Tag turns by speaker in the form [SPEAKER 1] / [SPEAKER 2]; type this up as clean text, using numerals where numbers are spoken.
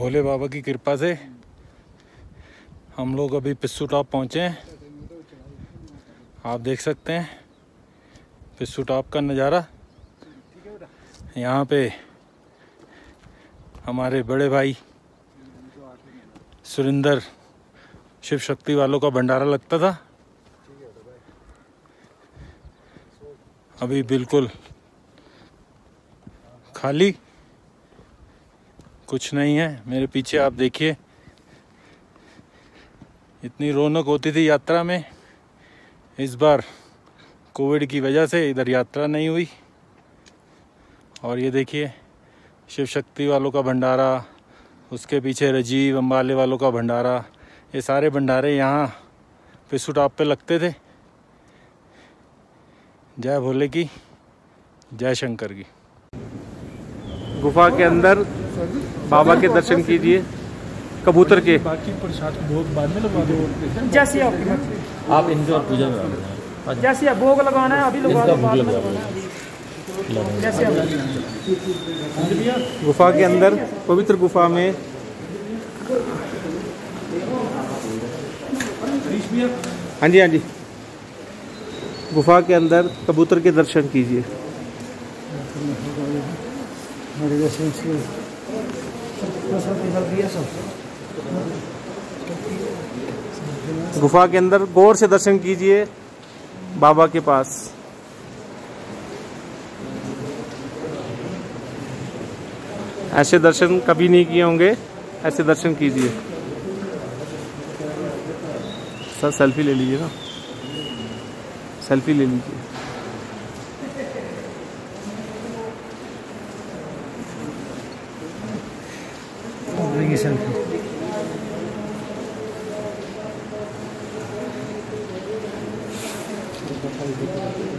[SPEAKER 1] भोले बाबा की कृपा से हम लोग अभी पिस्सू टॉप पहुँचे हैं। आप देख सकते हैं पिस्सू टॉप का नज़ारा। यहाँ पे हमारे बड़े भाई सुरिंदर शिव शक्ति वालों का भंडारा लगता था। अभी बिल्कुल खाली, कुछ नहीं है। मेरे पीछे आप देखिए, इतनी रौनक होती थी यात्रा में। इस बार कोविड की वजह से इधर यात्रा नहीं हुई। और ये देखिए शिव शक्ति वालों का भंडारा, उसके पीछे राजीव अंबाले वालों का भंडारा। ये सारे भंडारे यहाँ पिस्सू टॉप पे लगते थे। जय भोले की, जय शंकर की।
[SPEAKER 2] गुफा के अंदर बाबा के दर्शन कीजिए। कबूतर के
[SPEAKER 3] बाकी प्रसाद भोग बाद में लगवा दो।
[SPEAKER 4] जैसे आपकी
[SPEAKER 3] आप इनके और पूजा में
[SPEAKER 4] जैसे भोग लगाना है अभी लगवा दो, बाद में लगवाना है। जैसे
[SPEAKER 2] गुफा के अंदर, पवित्र गुफा में हाँ जी, हाँ जी, गुफा के अंदर कबूतर के दर्शन कीजिए। गुफा के अंदर गौर से दर्शन कीजिए बाबा के पास। ऐसे दर्शन कभी नहीं किए होंगे, ऐसे दर्शन कीजिए। सर सेल्फी ले लीजिए ना, सेल्फी ले लीजिए।
[SPEAKER 3] सेल्फी